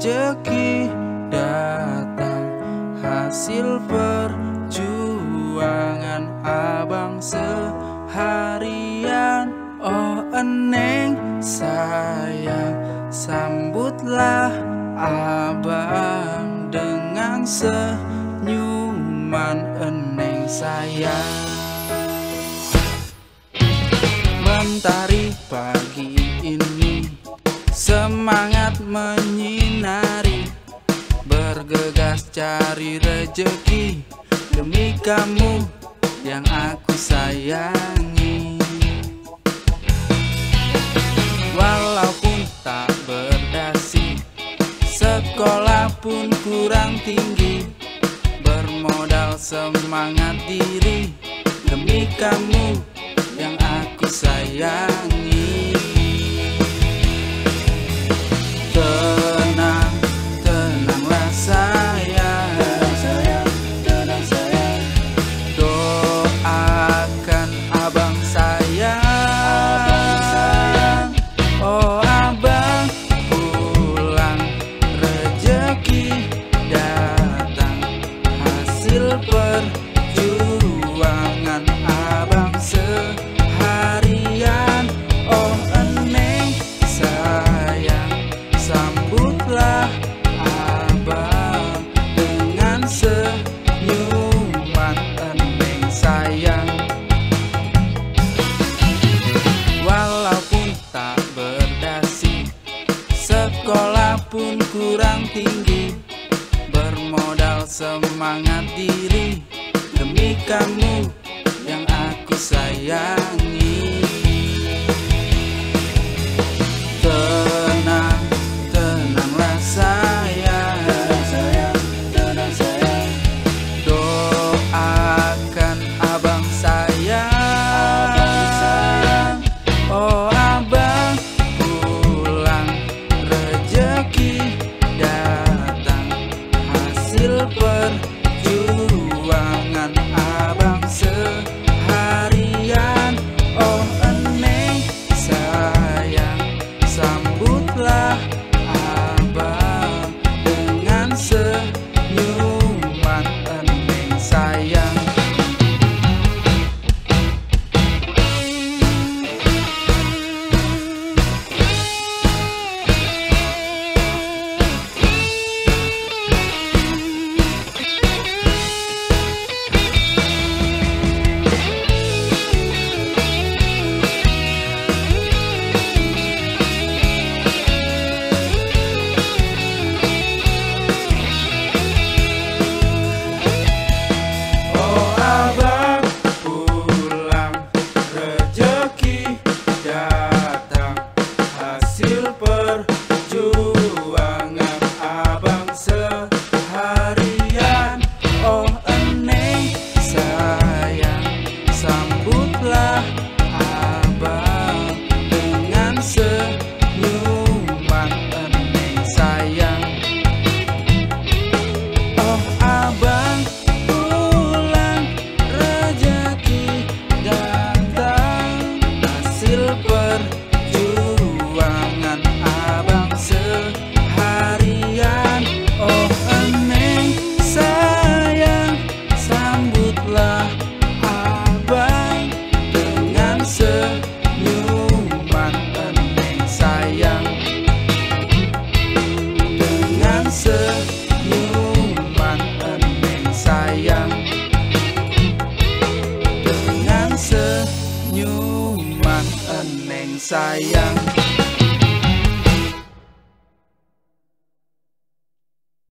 rejeki datang, hasil perjuangan abang seharian. Oh eneng sayang, sambutlah abang dengan senyuman eneng sayang. Mentari pagi ini semangat menyinari, bergegas cari rejeki demi kamu yang aku sayangi. Walaupun tak berdasi, sekolah pun kurang tinggi, bermodal semangat diri demi kamu yang aku sayangi. Tenang, tenanglah sayang, tenang sayang, doakan abang sayang. Oh abang pulang, rejeki datang, hasil perjuangan abang seharian. Oh eneng sayang, sambutlah abang dengan senyuman eneng sayang. Walaupun tak berdasi, sekolah pun kurang tinggi, bermodal semangat diri demi kamu yang aku sayangi. Tenang, tenanglah sayang, tenang sayang, doakan abang sayang. Oh abang pulang, rejeki datang, hasil perjuangan abang seharian. Oh eneng sayang, sambutlah abang dengan senyuman eneng sayang. Oh abang pulang, rejeki datang, hasil perjuangan abang seharian. Oh eneng sayang, sambutlah abang dengan senyuman eneng sayang. Oh abang pulang, rejeki datang, hasil perjuangan abang seharian. Oh eneng sayang, sambutlah abang dengan senyuman eneng sayang, dengan senyuman eneng sayang, dengan senyuman eneng sayang.